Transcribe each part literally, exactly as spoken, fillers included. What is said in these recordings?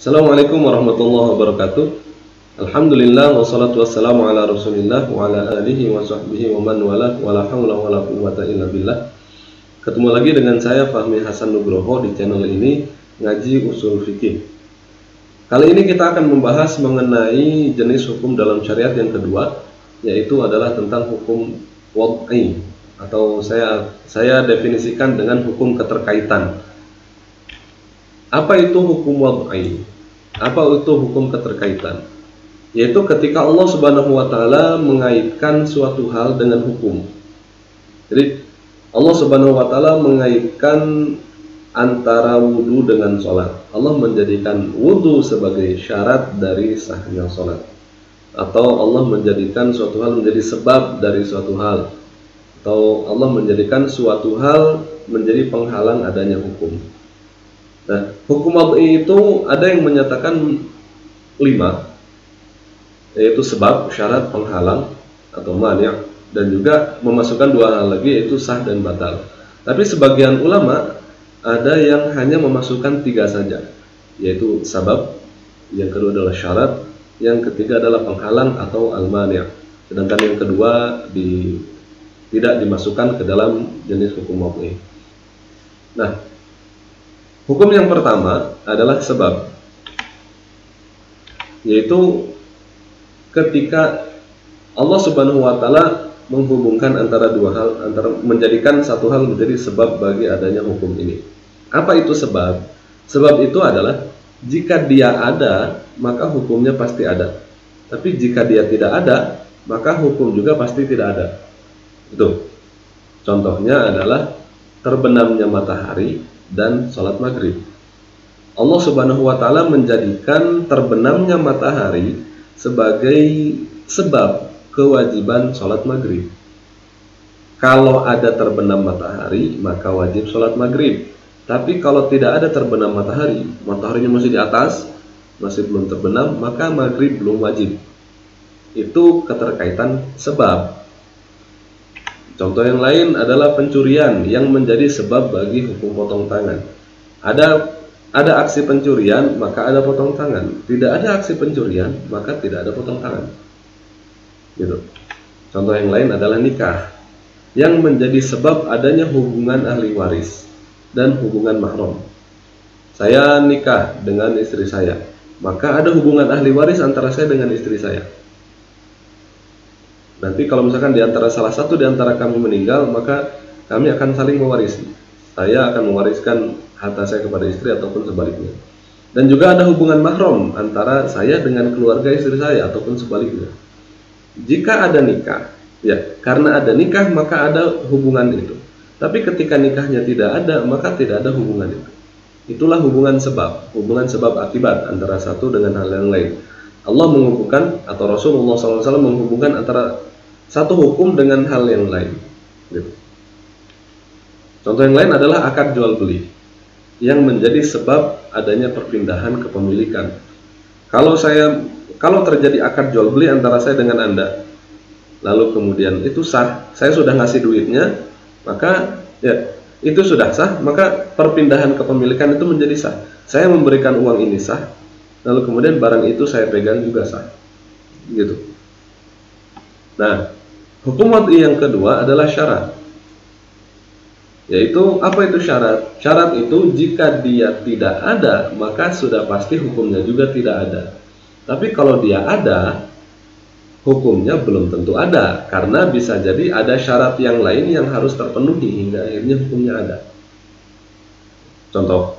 Assalamualaikum warahmatullahi wabarakatuh. Alhamdulillah wassalatu wassalamu ala Rasulillah wa ala alihi wa sahbihi wa man wala wala haula wala quwwata illa billah. Ketemu lagi dengan saya Fahmi Hasan Nugroho di channel ini Ngaji Usul Fikih. Kali ini kita akan membahas mengenai jenis hukum dalam syariat yang kedua, yaitu adalah tentang hukum wad'i, atau saya saya definisikan dengan hukum keterkaitan. Apa itu hukum wad'i? Apa itu hukum keterkaitan? Yaitu ketika Allah Subhanahu wa taala mengaitkan suatu hal dengan hukum. Jadi Allah Subhanahu wa taala mengaitkan antara wudhu dengan sholat. Allah menjadikan wudhu sebagai syarat dari sahnya sholat, atau Allah menjadikan suatu hal menjadi sebab dari suatu hal, atau Allah menjadikan suatu hal menjadi penghalang adanya hukum. Nah, hukum wad'i itu ada yang menyatakan lima, yaitu sebab, syarat, penghalang atau mani', dan juga memasukkan dua hal lagi, yaitu sah dan batal. Tapi sebagian ulama ada yang hanya memasukkan tiga saja, yaitu sabab, yang kedua adalah syarat, yang ketiga adalah penghalang atau al-mani'. Sedangkan yang kedua di, tidak dimasukkan ke dalam jenis hukum wad'i. Nah, hukum yang pertama adalah sebab, yaitu ketika Allah Subhanahu wa taala menghubungkan antara dua hal, antara menjadikan satu hal menjadi sebab bagi adanya hukum ini. Apa itu sebab? Sebab itu adalah jika dia ada, maka hukumnya pasti ada. Tapi jika dia tidak ada, maka hukum juga pasti tidak ada. Itu. Contohnya adalah terbenamnya matahari dan sholat maghrib. Allah Subhanahu wa taala menjadikan terbenamnya matahari sebagai sebab kewajiban sholat maghrib. Kalau ada terbenam matahari, maka wajib sholat maghrib. Tapi kalau tidak ada terbenam matahari, mataharinya masih di atas, masih belum terbenam, maka maghrib belum wajib. Itu keterkaitan sebab. Contoh yang lain adalah pencurian yang menjadi sebab bagi hukum potong tangan. Ada ada aksi pencurian, maka ada potong tangan. Tidak ada aksi pencurian, maka tidak ada potong tangan. Gitu. Contoh yang lain adalah nikah yang menjadi sebab adanya hubungan ahli waris dan hubungan mahram. Saya nikah dengan istri saya, maka ada hubungan ahli waris antara saya dengan istri saya. Nanti kalau misalkan di antara salah satu di antara kami meninggal, maka kami akan saling mewarisi. Saya akan mewariskan harta saya kepada istri ataupun sebaliknya. Dan juga ada hubungan mahram antara saya dengan keluarga istri saya ataupun sebaliknya. Jika ada nikah, ya karena ada nikah maka ada hubungan itu. Tapi ketika nikahnya tidak ada, maka tidak ada hubungan itu. Itulah hubungan sebab, hubungan sebab akibat antara satu dengan hal yang lain. Allah menghubungkan, atau Rasulullah shallallahu alaihi wasallam menghubungkan antara satu hukum dengan hal yang lain. Gitu. Contoh yang lain adalah akad jual beli yang menjadi sebab adanya perpindahan kepemilikan. Kalau saya, kalau terjadi akad jual beli antara saya dengan Anda, lalu kemudian itu sah, saya sudah ngasih duitnya, maka ya itu sudah sah, maka perpindahan kepemilikan itu menjadi sah. Saya memberikan uang ini sah, lalu kemudian barang itu saya pegang juga sah. Gitu. Nah, hukum wad'i yang kedua adalah syarat. Yaitu apa itu syarat? Syarat itu jika dia tidak ada, maka sudah pasti hukumnya juga tidak ada. Tapi kalau dia ada, hukumnya belum tentu ada, karena bisa jadi ada syarat yang lain yang harus terpenuhi hingga akhirnya hukumnya ada. Contoh,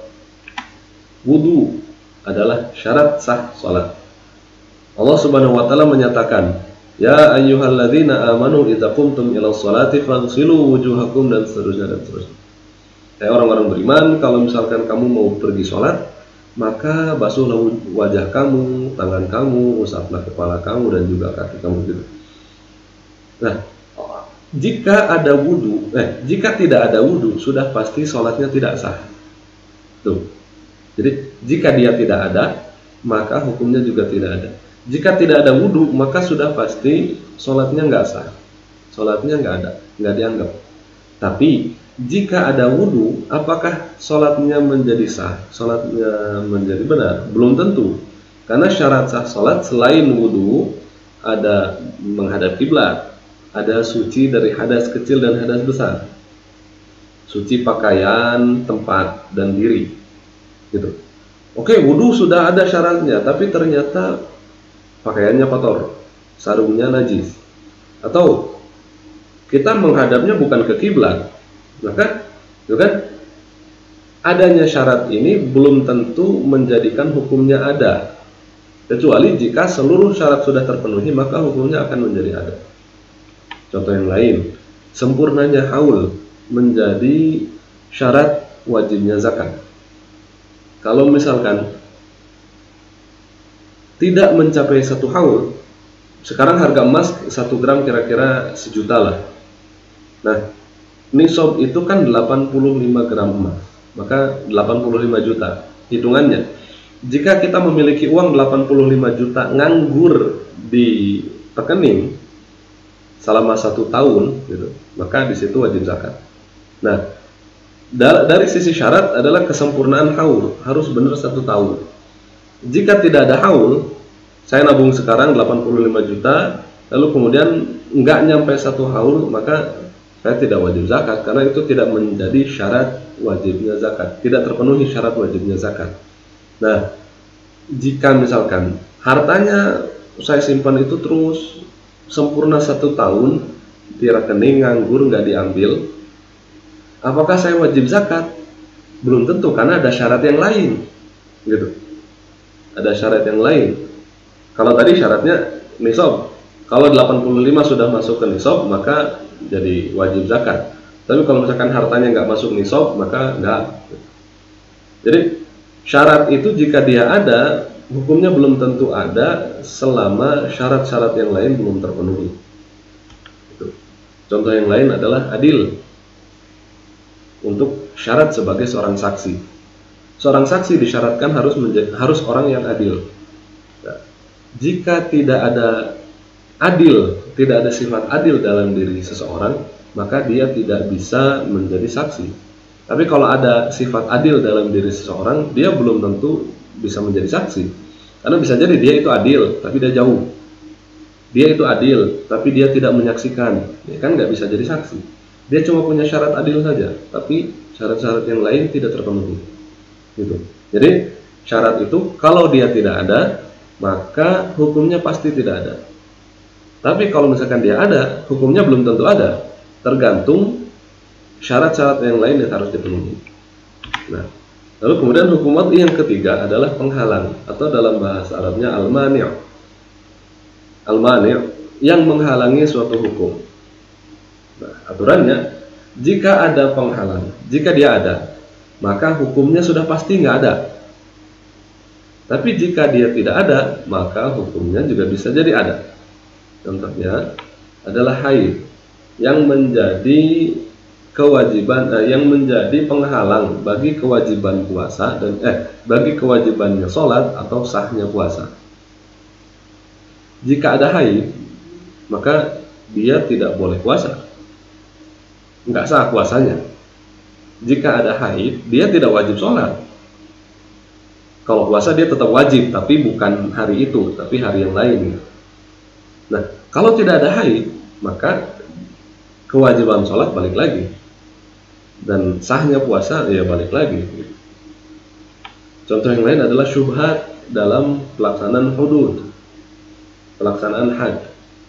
wudu adalah syarat sah sholat. Allah Subhanahu wa taala menyatakan, ya ayyuhalladzina amanu idza qumtum ila sholati faghsilu wujuhakum, dan seterusnya dan seterusnya. Hai orang-orang beriman, kalau misalkan kamu mau pergi sholat, maka basuhlah wajah kamu, tangan kamu, usaplah kepala kamu dan juga kaki kamu gitu. Nah, jika ada wudu, eh jika tidak ada wudu, sudah pasti sholatnya tidak sah. Tuh. Jadi jika dia tidak ada, maka hukumnya juga tidak ada. Jika tidak ada wudhu, maka sudah pasti sholatnya nggak sah, sholatnya nggak ada, nggak dianggap. Tapi jika ada wudhu, apakah sholatnya menjadi sah? Sholatnya menjadi benar? Belum tentu. Karena syarat sah sholat selain wudhu, ada menghadap kiblat, ada suci dari hadas kecil dan hadas besar, suci pakaian, tempat, dan diri. Gitu. Oke, wudhu sudah ada syaratnya, tapi ternyata pakaiannya kotor, sarungnya najis, atau kita menghadapnya bukan ke kiblat, maka itu kan adanya syarat ini belum tentu menjadikan hukumnya ada, kecuali jika seluruh syarat sudah terpenuhi maka hukumnya akan menjadi ada. Contoh yang lain, sempurnanya haul menjadi syarat wajibnya zakat. Kalau misalkan tidak mencapai satu haul, sekarang harga emas satu gram kira-kira sejuta lah. Nah, nisab itu kan delapan puluh lima gram emas, maka delapan puluh lima juta hitungannya. Jika kita memiliki uang delapan puluh lima juta nganggur di rekening selama satu tahun, gitu, maka di situ wajib zakat. Nah, dari sisi syarat adalah kesempurnaan haul, harus benar satu tahun. Jika tidak ada haul, saya nabung sekarang delapan puluh lima juta, lalu kemudian nggak nyampe satu haul, maka saya tidak wajib zakat, karena itu tidak menjadi syarat wajibnya zakat, tidak terpenuhi syarat wajibnya zakat. Nah, jika misalkan hartanya saya simpan itu terus sempurna satu tahun di rekening nganggur nggak diambil, apakah saya wajib zakat? Belum tentu, karena ada syarat yang lain, gitu. Ada syarat yang lain. Kalau tadi syaratnya nisab, kalau delapan puluh lima sudah masuk ke nisab maka jadi wajib zakat. Tapi kalau misalkan hartanya nggak masuk nisab maka nggak. Jadi syarat itu jika dia ada, hukumnya belum tentu ada selama syarat-syarat yang lain belum terpenuhi. Itu. Contoh yang lain adalah adil. Untuk syarat sebagai seorang saksi, seorang saksi disyaratkan harus menjadi, harus orang yang adil. Nah, jika tidak ada adil, tidak ada sifat adil dalam diri seseorang, maka dia tidak bisa menjadi saksi. Tapi kalau ada sifat adil dalam diri seseorang, dia belum tentu bisa menjadi saksi. Karena bisa jadi dia itu adil, tapi dia jauh. Dia itu adil, tapi dia tidak menyaksikan, ya kan nggak bisa jadi saksi. Dia cuma punya syarat adil saja, tapi syarat-syarat yang lain tidak terpenuhi. Gitu. Jadi syarat itu kalau dia tidak ada, maka hukumnya pasti tidak ada. Tapi kalau misalkan dia ada, hukumnya belum tentu ada. Tergantung syarat-syarat yang lain yang harus dipenuhi. Nah, lalu kemudian hukumat yang ketiga adalah penghalang, atau dalam bahasa Arabnya al-mani'. Al-mani' yang menghalangi suatu hukum. Nah, aturannya, jika ada penghalang, jika dia ada, maka hukumnya sudah pasti nggak ada. Tapi jika dia tidak ada, maka hukumnya juga bisa jadi ada. Contohnya adalah haid yang menjadi kewajiban, eh, yang menjadi penghalang bagi kewajiban puasa dan eh bagi kewajibannya sholat atau sahnya puasa. Jika ada haid, maka dia tidak boleh puasa. Nggak sah puasanya. Jika ada haid, dia tidak wajib sholat. Kalau puasa dia tetap wajib, tapi bukan hari itu, tapi hari yang lain. Nah, kalau tidak ada haid, maka kewajiban sholat balik lagi, dan sahnya puasa ya balik lagi. Contoh yang lain adalah syubhat dalam pelaksanaan hudud, pelaksanaan had.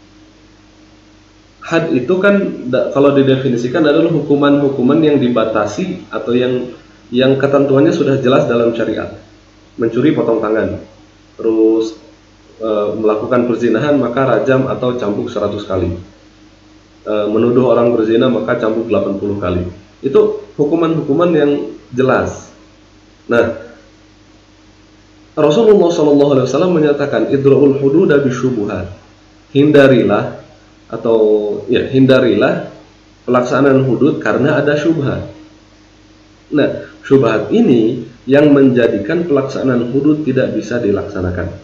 Had itu kan kalau didefinisikan adalah hukuman-hukuman yang dibatasi atau yang yang ketentuannya sudah jelas dalam syariat. Mencuri potong tangan, terus e, melakukan perzinahan maka rajam atau cambuk seratus kali, e, menuduh orang berzina maka cambuk delapan puluh kali. Itu hukuman-hukuman yang jelas. Nah, Rasulullah shallallahu alaihi wasallam menyatakan idra'ul hududa bisyubuhat, hindarilah atau ya hindarilah pelaksanaan hudud karena ada syubhat. Nah, syubhat ini yang menjadikan pelaksanaan hudud tidak bisa dilaksanakan.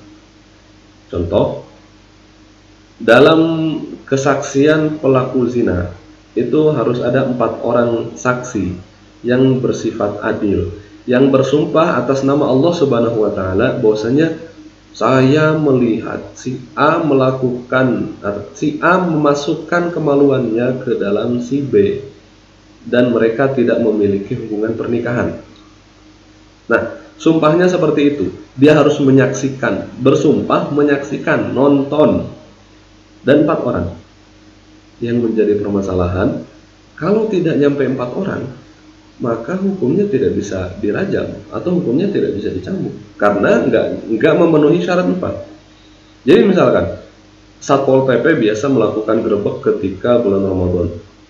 Contoh, dalam kesaksian pelaku zina, itu harus ada empat orang saksi yang bersifat adil, yang bersumpah atas nama Allah Subhanahu wa taala bahwasanya saya melihat si A melakukan, si A memasukkan kemaluannya ke dalam si B dan mereka tidak memiliki hubungan pernikahan. Nah, sumpahnya seperti itu. Dia harus menyaksikan, bersumpah menyaksikan, nonton. Dan empat orang. Yang menjadi permasalahan, kalau tidak nyampe empat orang, maka hukumnya tidak bisa dirajam atau hukumnya tidak bisa dicambuk karena nggak nggak memenuhi syarat empat. Jadi misalkan Satpol P P biasa melakukan gerebek ketika bulan Ramadan,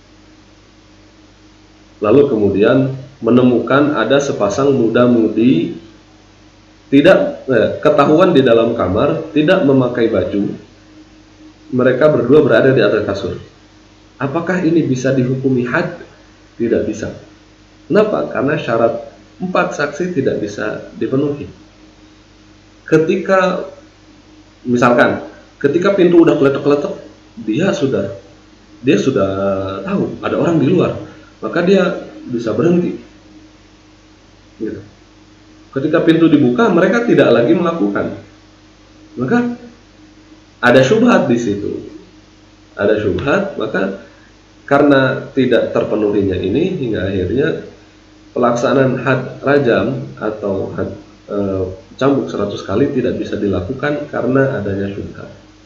lalu kemudian menemukan ada sepasang muda-mudi tidak eh, ketahuan di dalam kamar tidak memakai baju, mereka berdua berada di atas kasur. Apakah ini bisa dihukumi had? Tidak bisa. Kenapa? Karena syarat empat saksi tidak bisa dipenuhi. Ketika misalkan ketika pintu udah keletek-keletek, dia sudah dia sudah tahu ada orang di luar, maka dia bisa berhenti. Gitu. Ketika pintu dibuka, mereka tidak lagi melakukan, maka ada syubhat di situ. Ada syubhat, maka karena tidak terpenuhinya ini hingga akhirnya pelaksanaan had rajam atau had e, cambuk seratus kali tidak bisa dilakukan karena adanya syubhat.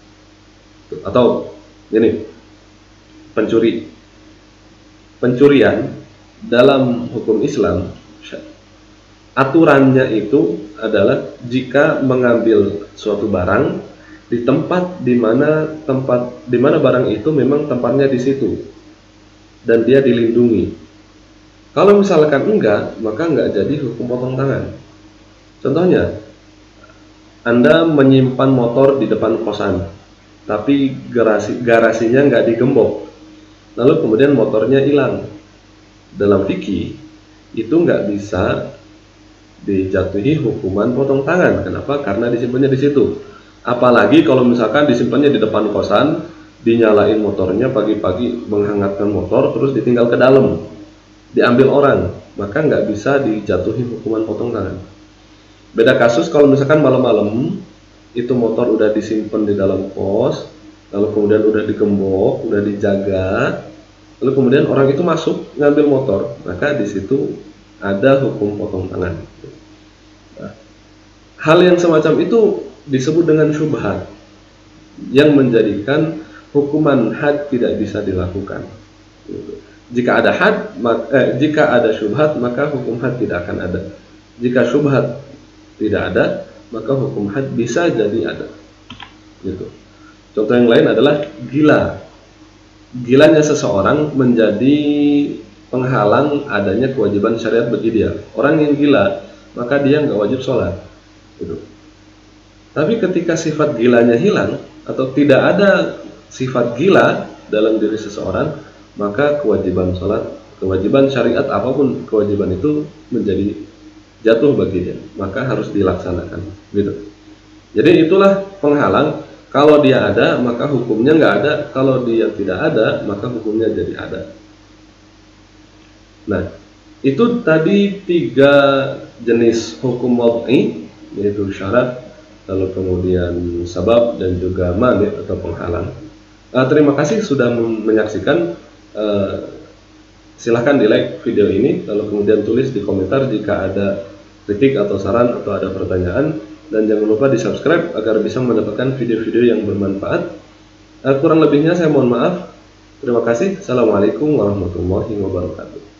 Atau ini pencuri pencurian dalam hukum Islam aturannya itu adalah jika mengambil suatu barang di tempat di mana tempat di mana barang itu memang tempatnya di situ dan dia dilindungi. Kalau misalkan enggak, maka enggak jadi hukum potong tangan. Contohnya, Anda menyimpan motor di depan kosan, tapi garasi garasinya enggak digembok, lalu kemudian motornya hilang. Dalam fikih itu enggak bisa dijatuhi hukuman potong tangan. Kenapa? Karena disimpannya di situ. Apalagi kalau misalkan disimpannya di depan kosan, dinyalain motornya pagi-pagi menghangatkan motor terus ditinggal ke dalam, diambil orang, maka nggak bisa dijatuhi hukuman potong tangan. Beda kasus kalau misalkan malam-malam itu motor udah disimpan di dalam kos, lalu kemudian udah digembok, udah dijaga, lalu kemudian orang itu masuk ngambil motor, maka di situ ada hukum potong tangan. Nah, hal yang semacam itu disebut dengan syubhat yang menjadikan hukuman had tidak bisa dilakukan. Jika ada had, maka, eh, jika ada syubhat, maka hukum had tidak akan ada. Jika syubhat tidak ada, maka hukum had bisa jadi ada. Gitu. Contoh yang lain adalah gila. Gilanya seseorang menjadi penghalang adanya kewajiban syariat bagi dia. Orang yang gila, maka dia nggak wajib sholat. Gitu. Tapi ketika sifat gilanya hilang atau tidak ada sifat gila dalam diri seseorang, maka kewajiban sholat, kewajiban syariat apapun kewajiban itu menjadi jatuh bagi dia, maka harus dilaksanakan. Gitu. Jadi itulah penghalang. Kalau dia ada, maka hukumnya nggak ada. Kalau dia tidak ada, maka hukumnya jadi ada. Nah, itu tadi tiga jenis hukum wad'i, yaitu syarat, lalu kemudian sabab dan juga mani atau penghalang. Uh, terima kasih sudah menyaksikan. Uh, silahkan di like video ini, lalu kemudian tulis di komentar jika ada kritik atau saran atau ada pertanyaan, dan jangan lupa di subscribe agar bisa mendapatkan video-video yang bermanfaat. Uh, kurang lebihnya saya mohon maaf. Terima kasih. Assalamualaikum warahmatullahi wabarakatuh.